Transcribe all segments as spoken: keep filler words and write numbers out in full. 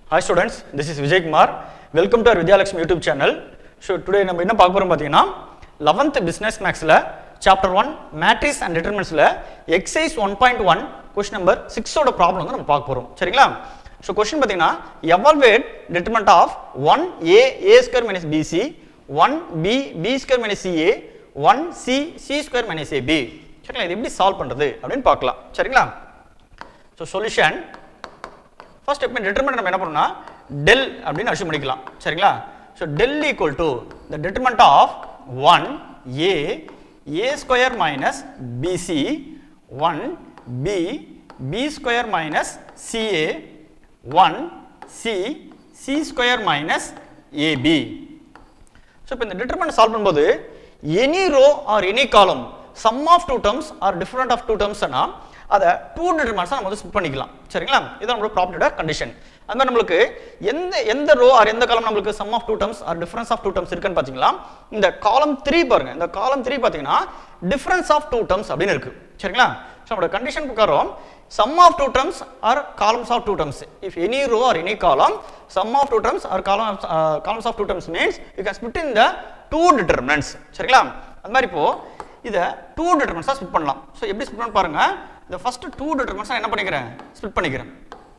Hi students, this is Vijay Kumar. Welcome to our Vidyalakshmi YouTube channel. So today நம்ம என்ன பார்க்க போறோம் பாத்தீங்கன்னா eleventh business maths ல chapter one matrix and determinants ல exercise one point one question number six ஓட problem வந்து நம்ம பார்க்க போறோம். சரிங்களா? So question பாத்தீங்கன்னா evaluate determinant of one a a square minus bc, one b b square minus ca, one c c square minus ab. சரிங்களா? இது எப்படி சால்வ் பண்றது அப்படினு பார்க்கலாம். சரிங்களா? So solution first step determinant நம்ம என்ன பண்ணனும்னா del அப்படினு அஷ்யூம் பண்ணிக்கலாம். சரிங்களா? So del equal to the determinant of one a a square minus bc, one b b square minus ca, one c c square minus ab. So இப்போ இந்த determinant solve பண்ணும்போது any row or any column sum of two terms or different of two terms னா அத two determinants நம்ம வந்து split பண்ணிக்கலாம். சரிங்களா? இது நம்மளோட ப்ராப்பர்ட்டியோட கண்டிஷன். அந்த மாதிரி நமக்கு எந்த எந்த ரோ ஆர் எந்த காலம் நமக்கு sum of two terms or difference of two terms இருக்குன்னு பாத்தீங்களா? இந்த காலம் three பாருங்க. இந்த காலம் three பாத்தீங்கன்னா difference of two terms அப்படினு இருக்கு. சரிங்களா? சோ நம்மளோட கண்டிஷன் பிரகாரம் sum of two terms or columns of two terms. If any row or any column sum of two terms or columns uh, columns of two terms means you can split in the two determinants. சரிங்களா? அந்த மாதிரி இப்போ இத two determinants split பண்ணலாம். So எப்படி split பண்ண பாருங்க. The first two determinants என்ன பண்ணிக்கிறேன் ஸ்ப்ளிட் பண்ணிக்கிறேன்.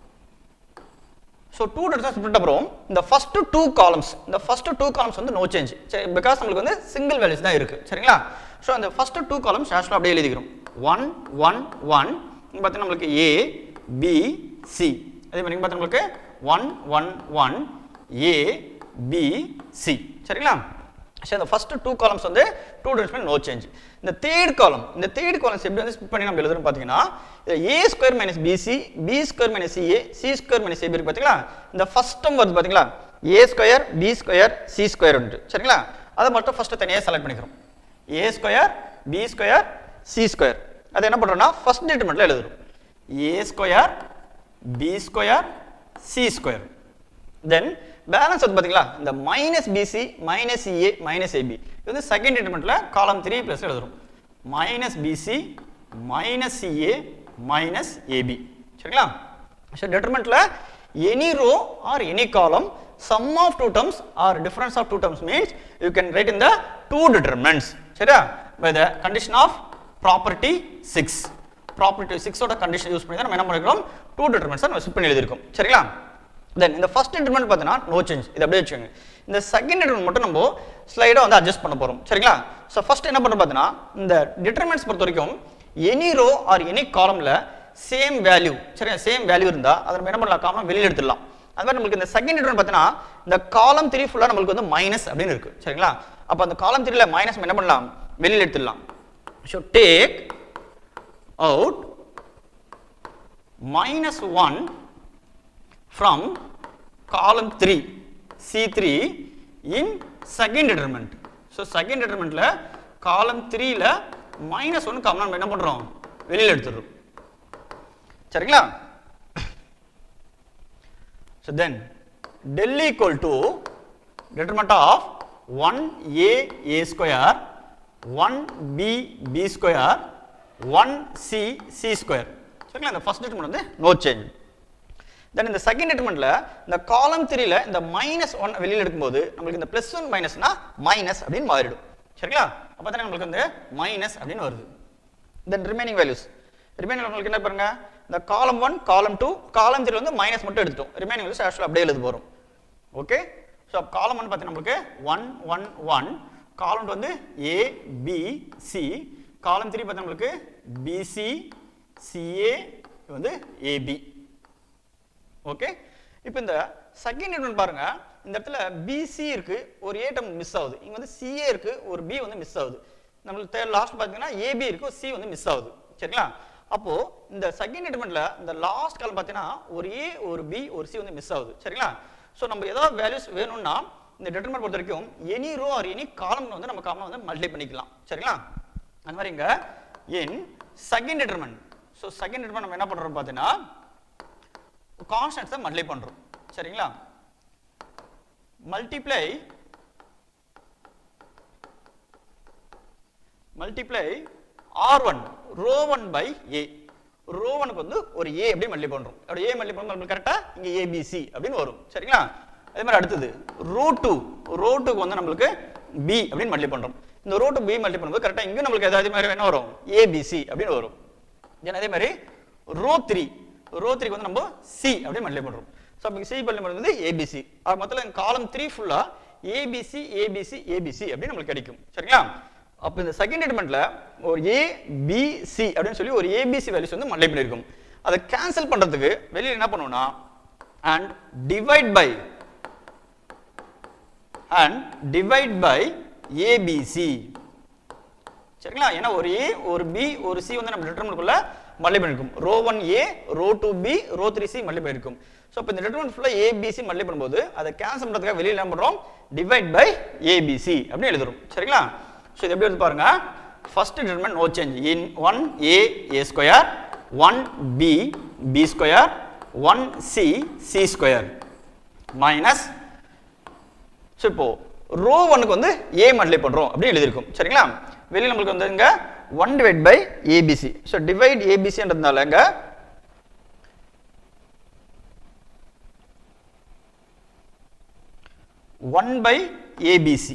So two determinants split அப்புறம் இந்த first two columns இந்த first two columns வந்து no change because நமக்கு வந்து single values தான் இருக்கு. சரிங்களா? So அந்த first two columns ஆக்சுவலா அப்படியே எழுதிக்கிறோம். one one one இங்க பாத்தீங்கன்னா நமக்கு a b c அதே மாதிரி இங்க பாத்தீங்கன்னா நமக்கு one one one a b c. சரிங்களா? So the first two columns வந்து two determinants no change. இந்த third column இந்த third columns எப்படி வந்து ஸ்ப்ளிட் பண்ணி நம்ம எழுதுறோம் பாத்தீங்கன்னா a square minus bc, b square minus ca, c square minus ab இருக்கு பாத்தீங்களா? இந்த first term வருது பாத்தீங்களா? a square b square c square உண்டு. சரிங்களா? அத மட்டும் ஃபர்ஸ்ட் தனியா செலக்ட் பண்ணிக்கிறோம். a square b square c square. அது என்ன பண்றோம்னா ஃபர்ஸ்ட் டிட்டர்மினன்ட்ல எழுதுறோம். a square b square c square. Then balance வந்து பாத்தீங்களா? இந்த minus bc minus ca minus ab. இது வந்து செகண்ட் டிட்டர்மினன்ட்ல காலம் three பிளஸ் எழுதுறோம். minus bc minus ca minus ab. சரிங்களா? So determinantல any row or any column sum of two terms or difference of two terms means you can write in the two determinants. சரியா? By the condition of property six. property six ஓட condition use பண்ணி தான் நம்ம என்ன பண்ணிரோம் two determinants நம்ம ஸ்ப்ளிட் பண்ணி எழுதிருக்கோம். சரிங்களா? Then இந்த first determinant பார்த்தீனா no change. இது அப்படியே வெச்சுங்க. இந்த செகண்ட் determinant மட்டும் நம்ம ஸ்லைடா வந்து அட்ஜஸ்ட் பண்ண போறோம். சரிங்களா? சோ ஃபர்ஸ்ட் என்ன பண்றோம் பார்த்தீனா இந்த determinants பொறுத்த வரைக்கும் any row or any columnல same value சரியா same value இருந்தா அத நம்ம என்ன பண்ணலாம் காமனா வெளிய எடுத்துடலாம். அது மாதிரி நமக்கு இந்த செகண்ட் determinant பார்த்தீனா இந்த காலம் three ஃபுல்லா நமக்கு வந்து மைனஸ் அப்படினு இருக்கு. சரிங்களா? அப்ப அந்த காலம் three ல மைனஸ் என்ன பண்ணலாம் வெளிய எடுத்துடலாம். So take out minus one from column three c three in second determinant. So second determinant ல column three ல minus one காமனா நம்ம என்ன பண்றோம் வெளியில எடுத்துறோம். சரிங்களா? So then del equal to determinant of one a a square, one b b square, one c c square. சரிங்களா? இந்த first determinant வந்து no change. Then இந்த செகண்ட் டிட்டர்மினன்ட்ல இந்த காலம் three ல இந்த minus one வெளியில எடுக்கும்போது நமக்கு இந்த plus one minus னா minus அப்படினு மாறிடும். சரிங்களா? அப்பதான் நமக்கு வந்து minus அப்படினு வருது. Then remaining values. remaining நமக்கு என்ன பாருங்க இந்த காலம் one, காலம் two, காலம் three ல வந்து minus மட்டும் எடுத்துட்டோம். remaining values actually அப்படியே எழுத போறோம். ஓகே? சோ காலம் one பாத்தீங்கன்னா நமக்கு one one one, காலம் two வந்து a b c, காலம் three பாத்தீங்கன்னா நமக்கு b c ca வந்து a b. ஓகே? இப்போ இந்த செகண்ட் டிட்டர்மினன்ட் பாருங்க இந்த இடத்துல bc இருக்கு ஒரு a டேர்ம் மிஸ் ஆகுது. இங்க வந்து ca இருக்கு ஒரு b வந்து மிஸ் ஆகுது. நமக்கு லாஸ்ட் பாத்தீங்கன்னா ab இருக்கு c வந்து மிஸ் ஆகுது. சரிங்களா? அப்போ இந்த செகண்ட் டிட்டர்மினன்ட்ல இந்த லாஸ்ட் காலம் பாத்தீங்கன்னா ஒரு a ஒரு b ஒரு c வந்து மிஸ் ஆகுது. சரிங்களா? சோ நம்ம ஏதாவது வேல்யூஸ் வேணும்னா இந்த டிட்டர்மினன்ட் பொறுத்த வரைக்கும் எனி ரோ ஆர் எனி காலம் வந்து நம்ம காமனா வந்து மல்டிப்ளை பண்ணிக்கலாம். சரிங்களா? அந்த மாதிரி இங்க in second determinant. So second determinant நம்ம என்ன பண்றோம் பாத்தீங்கன்னா கான்ஸ்டன்ட்ஸை மல்டிப்ளை பண்றோம். சரிங்களா? Multiply multiply r one row one by a row ஒன்னுக்கு வந்து ஒரு a அப்படி மல்டிப்ளை பண்றோம். அப்படி a மல்டிப்ளை பண்ணா நமக்கு கரெக்ட்டா இங்க A B C அப்படினு வரும். சரிங்களா? அதே மாதிரி அடுத்தது ரோ டூ ரோ டூ க்கு வந்து நமக்கு b அப்படினு மல்டிப்ளை பண்றோம். இந்த ரோ டூ b மல்டிப்ளை பண்ணும்போது கரெக்ட்டா இங்க நமக்கு ஏதாவது மாதிரி என்ன வரும்? A B C அப்படினு வரும். தென் அதே மாதிரி ரோ த்ரீ ரோ த்ரீ க்கு வந்து நம்ம c அப்படினு மல்டிப்ளை பண்றோம். சோ அப்ப c மல்டிப்ளை பண்ணும்போது A B C. ஆக மொத்தம் காலம் த்ரீ ஃபுல்லா A B C A B C A B C அப்படி நமக்கு கிடைக்கும். சரிங்களா? அப்ப இந்த செகண்ட் எலிமெண்ட்ல ஒரு A B C அப்படினு சொல்லி ஒரு A B C வேல்யூஸ் வந்து மல்டிப்ளை பண்ணிருக்கும். அதை கேன்சல் பண்றதுக்கு வெளியில என்ன பண்ணுவோம்னா and divide by and divide by A B C. சரிங்களா? ஏனா ஒரு A ஒரு B ஒரு C வந்து நம்ம டிட்டர்மினன்ட்குள்ள மல்டிப்ளை பண்ணிருக்கும். Row one A row two B row three C multiply பண்ணிருக்கும். சோ அப்ப இந்த டிட்டர்மினன்ட் ஃபுல்லா A B C மல்டிப்ளை பண்ணும்போது அதை கேன்சல் பண்றதுக்காக வெளியில என்ன பண்றோம்? divide by A B C அப்படி எழுதுறோம். சரிங்களா? சோ இது எப்படி வந்து பாருங்க. First determinant no change. in one A A square one B B square one C C square minus so இப்போ ரோ ஒன் க்கு வந்து A மல்டிப்ளை பண்றோம் அப்படி எழுதி இருக்கும். சரிங்களா? வெளியில நமக்கு வந்து இங்க one divide by A B C. So divide A B C ன்றதால இங்க one by A B C.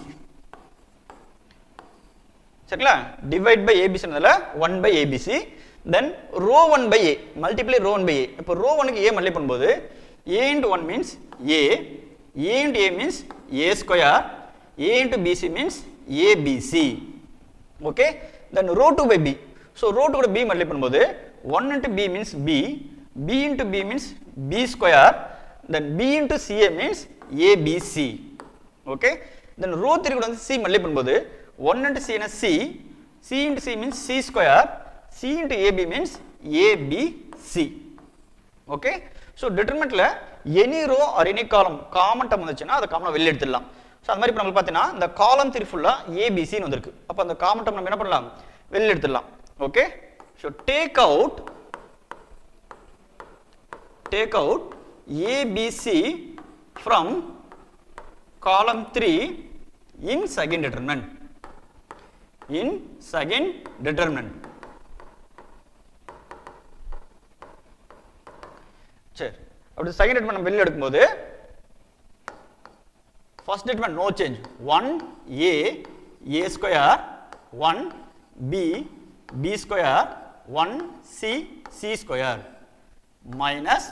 சரிங்களா? divide by A B C ன்றதால one by A B C. then row one by A multiply row one by A. இப்போ row one க்கு A multiply பண்ணும்போது A into one means A, A into A means A square, A into B C means A B C. okay? then row two by B. so row two கூட B multiply பண்ணும்போது one into B means B, B into B means B square, then B into C A means A B C. okay? then row three கூட வந்து C multiply பண்ணும்போது one into C னா C, C into C means C square, C into A B means A B C. okay? so determinantல any row or any column common term வந்துச்சுனா அத காமனா வெளிய எடுத்துடலாம். சோ அந்த மாதிரி இப்ப நமக்கு பாத்தீனா இந்த column three ஃபுல்லா A B C ன்னு வந்திருக்கு. அப்ப அந்த common term நம்ம என்ன பண்ணலாம்? வெளிய எடுத்துடலாம். okay? so take out take out A B C from column three in second determinant. in second determinant. சரி. அப்படி செகண்ட் டிட்டர்மினன்ட் நம்ம வெளிய எடுக்கும்போது first determinant no change. one A A square one B B square one C C square minus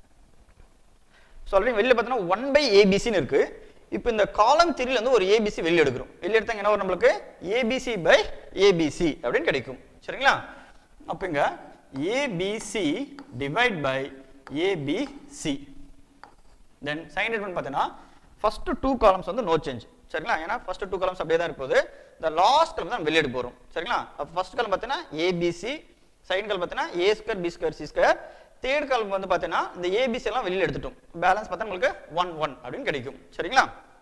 so already வெளிய பார்த்தா one by A B C ன்னு இருக்கு. இப்போ இந்த காலம் three ல இருந்து ஒரு A B C வெளிய எடுக்கிறோம். வெளிய எடுத்தா என்ன வரும் நமக்கு? A B C by A B C அப்படினு கிடைக்கும். சரிங்களா? அப்ப இங்க A B C divide by A B C. then second statement பார்த்தீனா first two columns வந்து no change. சரிங்களா? ஏனா first two columns அப்படியே தான் இருப்போது. the last column தான் வெளிய எடுக்க போறோம். சரிங்களா? அப்ப first column பார்த்தீனா A B C, second column பார்த்தீனா A square B square C square, third column வந்து பார்த்தீனா இந்த A B C எல்லாம் வெளிய எடுத்துட்டோம். பேலன்ஸ் பார்த்தா நமக்கு one one அப்படினு கிடைக்கும். சரிங்களா?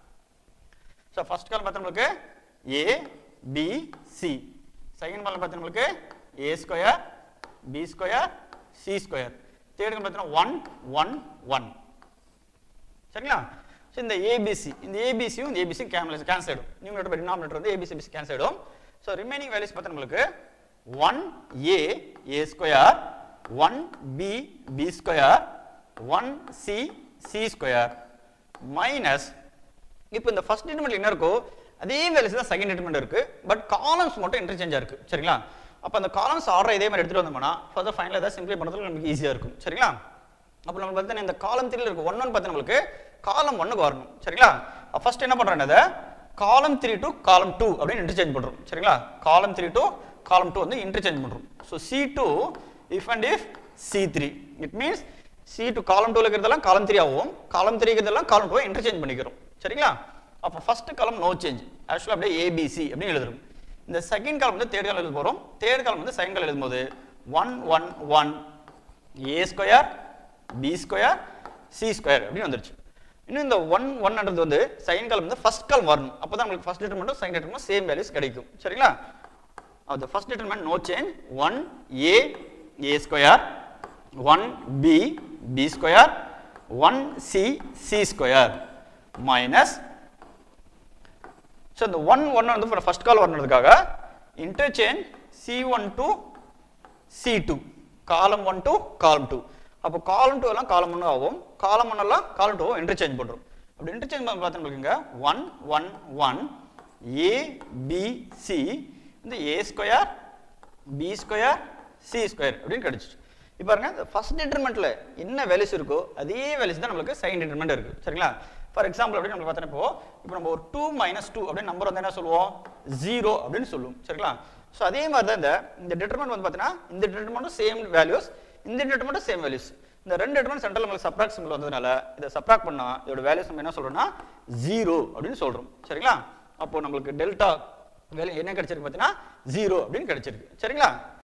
சோ first column பார்த்தா நமக்கு A B C, second column பார்த்தா நமக்கு A square B square C square, third column பார்த்தா one one one. சரிங்களா? சோ இந்த A B C இந்த A B C யும் இந்த A B C cancel cancel ஆயிடும். நியூமரேட்டர் பை டினாமினேட்டர் வந்து A B C B C கேன்சல் ஆயிடும். சோ ரிமைனிங் வேல்யூஸ் பார்த்தா நமக்கு one A A square one B B square one C C square minus இப்போ இந்த ஃபர்ஸ்ட் டிட்டர்மினன்ட் என்ன இருக்கோ அதே வேல்யூஸ் தான் செகண்ட் டிட்டர்மினன்ட் இருக்கு. பட் காலம்ஸ் மட்டும் இன்டர்சேஞ்சா இருக்கு. சரிங்களா? அப்ப அந்த காலம்ஸ் ஆர்டர் இதே மாதிரி எடுத்துட்டு வந்தோம்னா ஃபர்தர் ஃபைனலா ஏதாவது சிம்பிளை பண்றதுக்கு நமக்கு ஈஸியா இருக்கும். சரிங்களா? அப்ப நம்ம பார்த்தா இந்த காலம் three ல இருக்கு one one பார்த்தா நமக்கு காலம் one க்கு வரணும். சரிங்களா? ஃபர்ஸ்ட் என்ன பண்றோம்னா காலம் three to காலம் two அப்படினு இன்டர்சேஞ்ச் பண்றோம். சரிங்களா? Column three to column two வந்து இன்டர்சேஞ்ச் பண்றோம். So C two if and if C three, it means C two காலம் two ல இருக்கிறதெல்லாம் காலம் three ஆகும், காலம் three இருக்கிறதெல்லாம் காலம் two இன்டர்சேஞ்ச் பண்ணிக்கிறோம். சரிங்களா? அப்ப ஃபர்ஸ்ட் காலம் நோ சேஞ்ச். ஆக்சுவலா அப்படியே A B C அப்படி எழுதுறோம். இந்த செகண்ட் காலம் வந்து தேர்ட் காலம் எழுத போறோம். தேர்ட் காலம் வந்து செகண்ட் காலம் எழுதும்போது one one one A square B square C square அப்படி வந்துருச்சு. இன்னும் இந்த one one ன்றது வந்து செகண்ட் காலம் வந்து ஃபர்ஸ்ட் காலம் வரணும். அப்பதான் நமக்கு first determinant second determinant same values கிடைக்கும். சரிங்களா? of the first determinant no change. one A A square one B B square one C C square minus so the one one வந்து first call வரணும்ன்றதுக்காக interchange C one to C two. Column one to column two. அப்போ column two எல்லாம் காலம் ஒன்று ஆகும், காலம் one எல்லாம் காலம் டூ இன்டர்சேஞ்ச் பண்ணுறோம். அப்படி இன்டர்சேஞ்ச் பண்ணி பார்த்தோம்னா one one one A B C இந்த A square B square C square அப்படின்னு கிடைச்சிச்சு. இப்போ பாருங்க இந்த ஃபர்ஸ்ட் டிட்டர்மெண்ட்ல என்ன வேல்யூஸ் இருக்கோ அதே வேல்யூஸ் தான் நம்மளுக்கு செகண்ட் டிட்டர்மெண்ட் இருக்கு. சரிங்களா? ஃபார் எக்ஸாம்பிள் அப்படின்னு நம்ம பார்த்தோன்னா இப்போ இப்போ நம்ம ஒரு டூ மைனஸ் டூ அப்படின்னு நம்பர் வந்து என்ன சொல்லுவோம், ஜீரோ அப்படின்னு சொல்லுவோம். சரிங்களா? ஸோ அதே மாதிரி தான் இந்த இந்த டிட்டர்மெண்ட் வந்து பார்த்தீங்கன்னா இந்த டிட்டர்மெண்ட்டும் சேம் வேல்யூஸ், இந்த டிட்டர்மெண்ட்டும் சேம் வேல்யூஸ். இந்த ரெண்டு டிட்டர்மெண்ட் சென்ட்ரல் நம்மளுக்கு சப்ராக்ட் சிம்பிள் வந்ததுனால இதை சப்ராக்ட் பண்ணா இதோட வேல்யூஸ் நம்ம என்ன சொல்றோம்னா ஜீரோ அப்படின்னு சொல்றோம். சரிங்களா? அப்போ நம்மளுக்கு டெல்டா வேல்யூ என்ன கிடைச்சிருக்கு பார்த்தீங்கன்னா ஜீரோ அப்படின்னு கிடைச்சிருக்கு. சரிங்களா?